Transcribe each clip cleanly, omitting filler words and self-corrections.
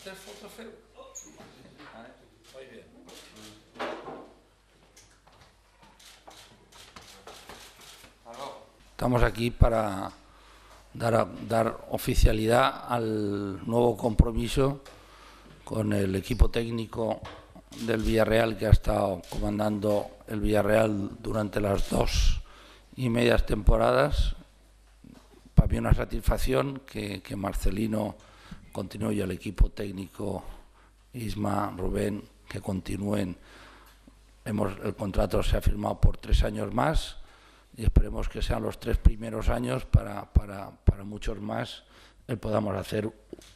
hacer fotos, Feu? Muy bien. Estamos aquí para dar oficialidad al nuevo compromiso con el equipo técnico del Villarreal, que ha estado comandando el Villarreal durante las 2,5 temporadas. Para mí una satisfacción que Marcelino continúe y el equipo técnico, Isma, Rubén, que continúen. El contrato se ha firmado por 3 años más y esperemos que sean los 3 primeros años para muchos más podamos hacer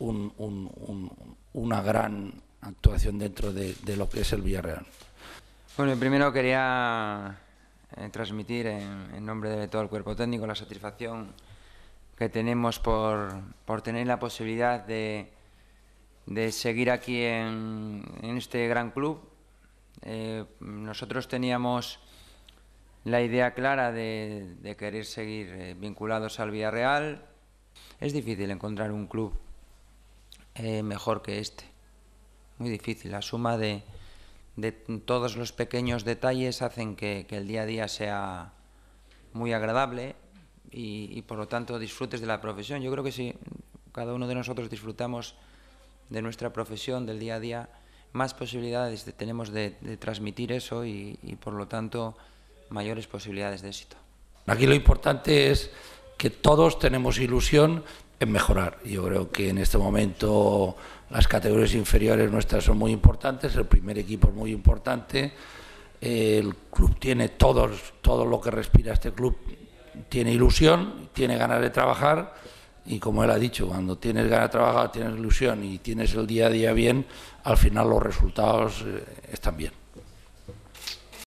una gran actuación dentro de lo que es el Villarreal. Bueno, primero quería transmitir en nombre de todo el cuerpo técnico la satisfacción que tenemos por tener la posibilidad de seguir aquí en este gran club. Nosotros teníamos la idea clara de querer seguir vinculados al Villarreal. Es difícil encontrar un club mejor que este, muy difícil. La suma de todos los pequeños detalles hacen que el día a día sea muy agradable y por lo tanto disfrutes de la profesión. Yo creo que si cada uno de nosotros disfrutamos de nuestra profesión, del día a día, más posibilidades tenemos de transmitir eso y por lo tanto mayores posibilidades de éxito. Aquí lo importante es que todos tenemos ilusión en mejorar. Yo creo que en este momento las categorías inferiores nuestras son muy importantes, el primer equipo es muy importante, el club tiene todo lo que respira este club, tiene ilusión, tiene ganas de trabajar y como él ha dicho, cuando tienes ganas de trabajar, tienes ilusión y tienes el día a día bien, al final los resultados están bien.